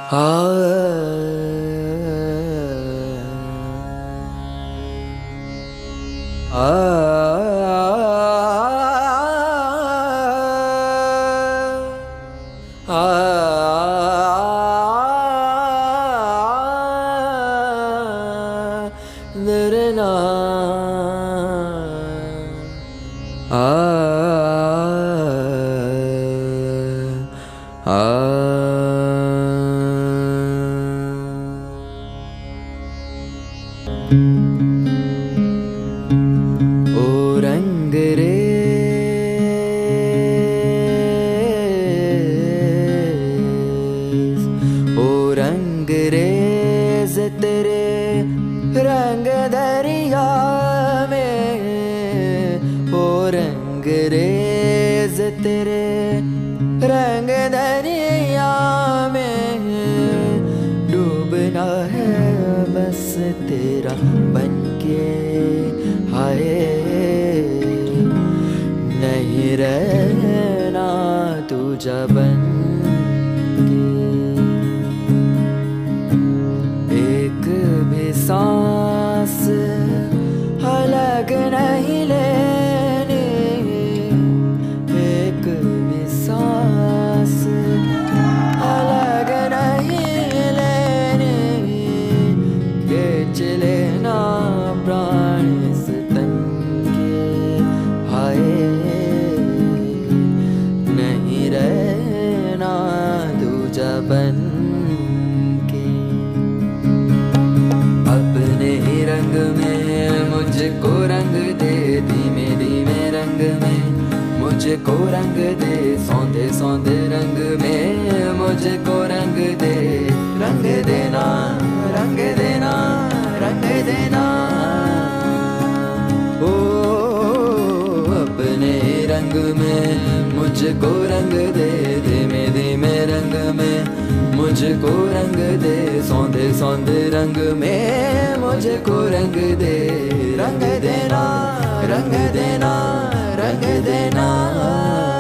आ ओ रंगरेज तेरे रंग दरिया में, ओ रंगरेज तेरे रंग दरिया में डूबना है बस तेरा बनके, हाय नहीं रहना तुझा बन के। एक भी सांस अलग नहीं लेनी, एक भी सांस अलग नहीं लेनी, खींच लेना प्राण इस तन के, हाय नहीं रहना दूजा बन के। अपने ही रंग में मुझको रंग दे, धीमे धीमे रंग में मुझको रंग दे, सौंदे सौंदे रंग में मुझको रंग दे, रंग देना रंग देना रंग देना। ओ अपने रंग में मुझको रंग दे, धीमे धीमे रंग में मुझको रंग दे, सौंदे सौंदे रंग में मुझको रंग दे, रंग देना रंग देना रंग देना।